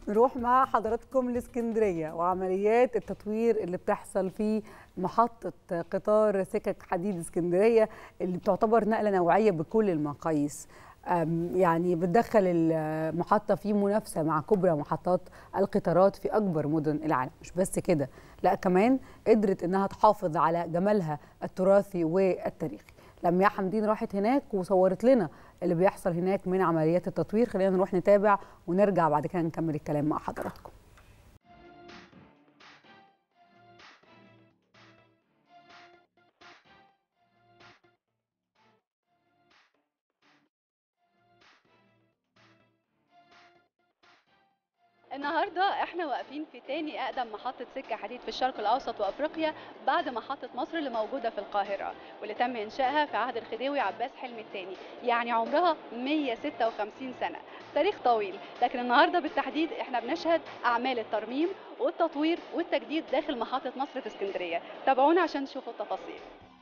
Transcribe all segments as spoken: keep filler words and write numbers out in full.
نروح مع حضراتكم لاسكندريه وعمليات التطوير اللي بتحصل في محطه قطار سكك حديد اسكندريه اللي بتعتبر نقله نوعيه بكل المقاييس. يعني بتدخل المحطه في منافسه مع كبرى محطات القطارات في اكبر مدن العالم. مش بس كده، لا كمان قدرت انها تحافظ على جمالها التراثي والتاريخي. لمياء حمدين راحت هناك وصورت لنا اللي بيحصل هناك من عمليات التطوير. خلينا نروح نتابع ونرجع بعد كده نكمل الكلام مع حضراتكم. النهارده احنا واقفين في تاني اقدم محطه سكه حديد في الشرق الاوسط وافريقيا بعد محطه مصر اللي موجوده في القاهره واللي تم انشائها في عهد الخديوي عباس حلمي الثاني، يعني عمرها مئة وستة وخمسين سنه، تاريخ طويل. لكن النهارده بالتحديد احنا بنشهد اعمال الترميم والتطوير والتجديد داخل محطه مصر في اسكندريه. تابعونا عشان تشوفوا التفاصيل.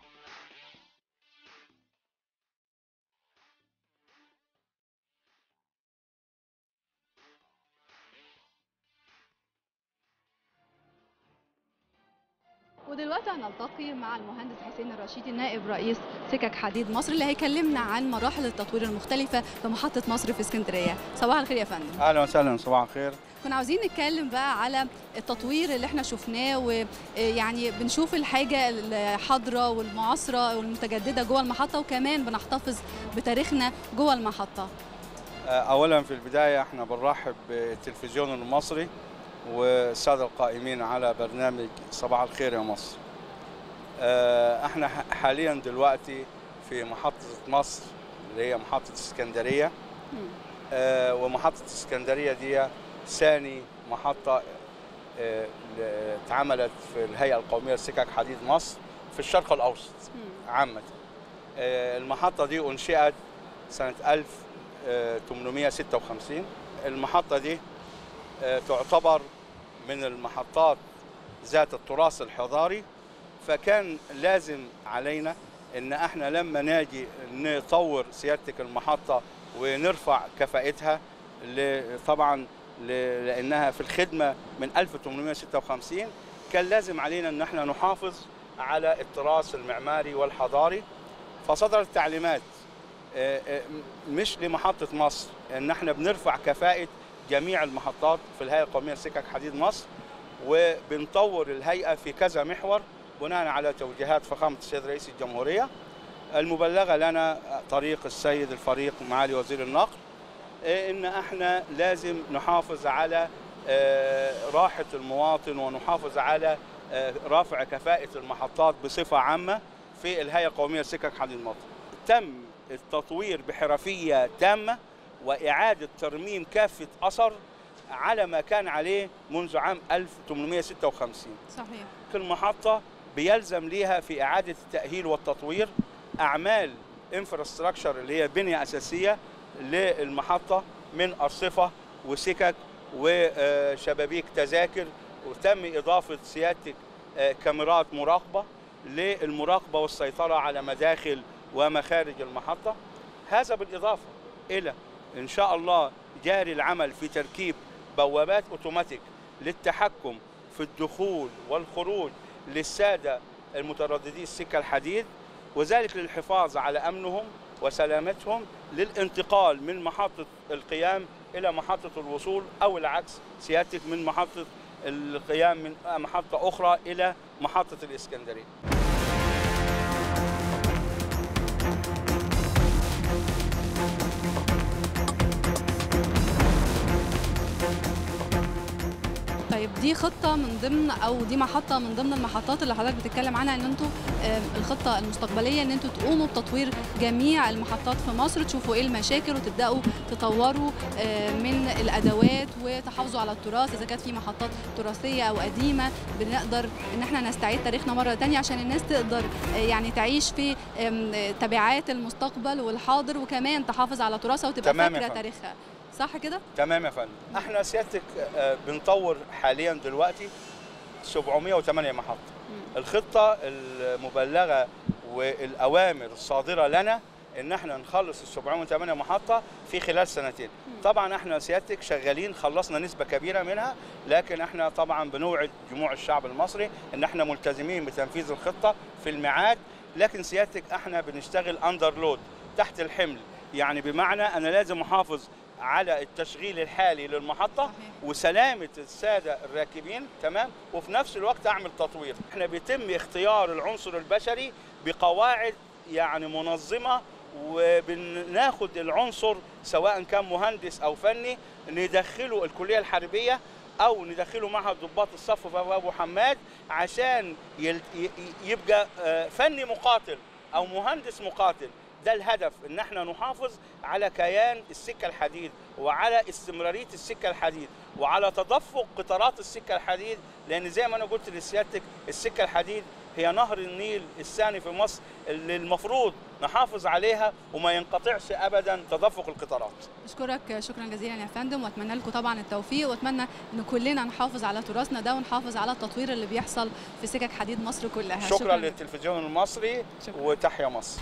ودلوقتي هنلتقي مع المهندس حسين الرشيدي نائب رئيس سكك حديد مصر اللي هيكلمنا عن مراحل التطوير المختلفة في محطة مصر في اسكندرية. صباح الخير يا فندم. اهلا وسهلا. صباح الخير. كنا عاوزين نتكلم بقى على التطوير اللي احنا شفناه، ويعني بنشوف الحاجة الحاضرة والمعاصرة والمتجددة جوه المحطة، وكمان بنحتفظ بتاريخنا جوه المحطة. اولا في البداية احنا بنرحب بالتلفزيون المصري والسادة القائمين على برنامج صباح الخير يا مصر. احنا حاليا دلوقتي في محطة مصر اللي هي محطة اسكندرية، ومحطة اسكندرية دي ثاني محطة اتعملت في الهيئة القومية لسكك حديد مصر في الشرق الأوسط عامة. المحطة دي أنشئت سنة ألف وثمانمئة وستة وخمسين. المحطة دي تعتبر من المحطات ذات التراث الحضاري، فكان لازم علينا ان احنا لما ناجي نطور سيادتك المحطة ونرفع كفاءتها، طبعا لانها في الخدمة من ألف وثمانمئة وستة وخمسين، كان لازم علينا ان احنا نحافظ على التراث المعماري والحضاري. فصدرت تعليمات مش لمحطة مصر ان احنا بنرفع كفاءة جميع المحطات في الهيئة القومية لسكك حديد مصر، وبنطور الهيئة في كذا محور بناء على توجيهات فخامة السيد رئيس الجمهورية المبلغة لنا طريق السيد الفريق معالي وزير النقل، إن احنا لازم نحافظ على راحة المواطن ونحافظ على رفع كفاءة المحطات بصفة عامة في الهيئة القومية لسكك حديد مصر. تم التطوير بحرفية تامة وإعادة ترميم كافة أثر على ما كان عليه منذ عام ألف وثمانمئة وستة وخمسين. صحيح. كل محطة بيلزم ليها في إعادة التأهيل والتطوير أعمال انفراستراكشر اللي هي بنية أساسية للمحطة من أرصفة وسكك وشبابيك تذاكر، وتم إضافة سيادتك كاميرات مراقبة للمراقبة والسيطرة على مداخل ومخارج المحطة. هذا بالإضافة إلى إن شاء الله جاري العمل في تركيب بوابات أوتوماتيك للتحكم في الدخول والخروج للسادة المترددي السكة الحديد، وذلك للحفاظ على أمنهم وسلامتهم للانتقال من محطة القيام إلى محطة الوصول، أو العكس سيادتك من محطة القيام من محطة أخرى إلى محطة الإسكندرية. طيب دي خطة من ضمن أو دي محطة من ضمن المحطات اللي حضرتك بتتكلم عنها، إن أنتوا الخطة المستقبلية إن أنتوا تقوموا بتطوير جميع المحطات في مصر، تشوفوا إيه المشاكل وتبدأوا تطوروا من الأدوات وتحافظوا على التراث. إذا كانت في محطات تراثية أو قديمة بنقدر إن إحنا نستعيد تاريخنا مرة تانية عشان الناس تقدر يعني تعيش في تبعات المستقبل والحاضر، وكمان تحافظ على تراثها وتبقى فاكرة تاريخها. صح كده؟ تمام يا فندم. احنا سيادتك بنطور حاليا دلوقتي سبعمئة وثمانية محطة. الخطة المبلغة والأوامر الصادرة لنا ان احنا نخلص ال سبعمائة وثمانية محطه في خلال سنتين. طبعا احنا سيادتك شغالين، خلصنا نسبه كبيره منها، لكن احنا طبعا بنوعد جموع الشعب المصري ان احنا ملتزمين بتنفيذ الخطه في الميعاد. لكن سيادتك احنا بنشتغل اندر لود، تحت الحمل، يعني بمعنى انا لازم احافظ على التشغيل الحالي للمحطة وسلامة السادة الراكبين، تمام، وفي نفس الوقت أعمل تطوير. احنا بيتم اختيار العنصر البشري بقواعد يعني منظمة، وبناخد العنصر سواء كان مهندس أو فني ندخله الكلية الحربية أو ندخله معهد ضباط الصف في أبو حماد عشان يبقى فني مقاتل أو مهندس مقاتل. ده الهدف، ان احنا نحافظ على كيان السكه الحديد وعلى استمراريه السكه الحديد وعلى تدفق قطارات السكه الحديد، لان زي ما انا قلت لسيادتك السكه الحديد هي نهر النيل الثاني في مصر اللي المفروض نحافظ عليها وما ينقطعش ابدا تدفق القطارات. اشكرك شكرا جزيلا يا فندم، واتمنى لكم طبعا التوفيق، واتمنى ان كلنا نحافظ على تراثنا ده ونحافظ على التطوير اللي بيحصل في سكك حديد مصر كلها. شكرا, شكرا للتلفزيون المصري. شكرا. وتحيا مصر.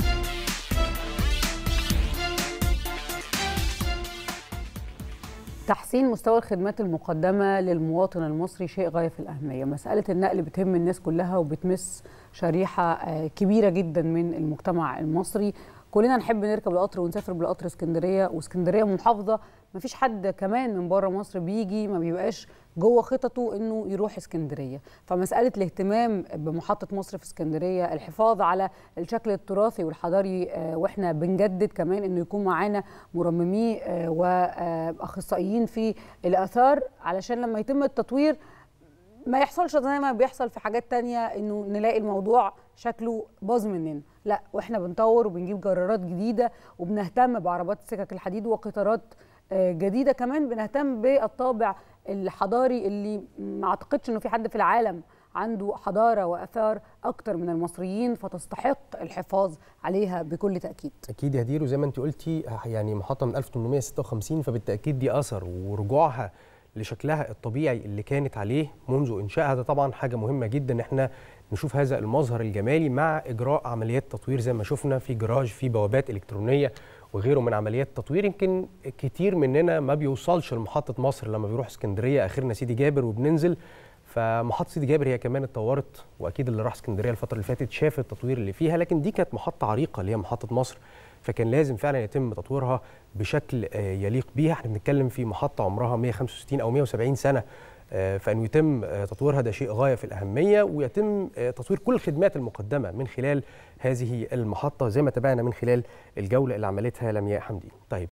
تحسين مستوى الخدمات المقدمة للمواطن المصري شيء غاية في الأهمية. مسألة النقل بتهم الناس كلها وبتمس شريحة كبيرة جدا من المجتمع المصري. كلنا نحب نركب القطر ونسافر بالقطر اسكندرية، واسكندرية محافظة ما فيش حد كمان من بره مصر بيجي ما بيبقاش جوه خططه انه يروح اسكندريه. فمساله الاهتمام بمحطه مصر في اسكندريه، الحفاظ على الشكل التراثي والحضاري، واحنا بنجدد كمان انه يكون معانا مرممي واخصائيين في الاثار علشان لما يتم التطوير ما يحصلش زي ما بيحصل في حاجات تانية انه نلاقي الموضوع شكله باظ مننا. لا، واحنا بنطور وبنجيب جرارات جديده وبنهتم بعربات سكك الحديد وقطارات جديده، كمان بنهتم بالطابع الحضاري اللي ما اعتقدش انه في حد في العالم عنده حضاره واثار اكتر من المصريين، فتستحق الحفاظ عليها بكل تاكيد. اكيد يا هدير، وزي ما انت قلتي يعني محطه من ألف وثمانمائة وستة وخمسين، فبالتاكيد دي اثر، ورجوعها لشكلها الطبيعي اللي كانت عليه منذ انشائها ده طبعا حاجه مهمه جدا ان احنا نشوف هذا المظهر الجمالي مع اجراء عمليات تطوير زي ما شفنا في جراج، في بوابات الكترونيه وغيره من عمليات تطوير. يمكن كتير مننا ما بيوصلش لمحطه مصر لما بيروح اسكندريه، اخرنا سيدي جابر وبننزل. فمحطه سيدي جابر هي كمان اتطورت، واكيد اللي راح اسكندريه الفتره اللي فاتت شاف التطوير اللي فيها، لكن دي كانت محطه عريقه اللي هي محطه مصر، فكان لازم فعلا يتم تطويرها بشكل يليق بيها. احنا بنتكلم في محطه عمرها مئة وخمسة وستين او مئة وسبعين سنه، فانه يتم تطويرها ده شيء غايه في الاهميه، ويتم تطوير كل الخدمات المقدمه من خلال هذه المحطه زي ما تابعنا من خلال الجوله اللي عملتها لمياء حمدين. طيب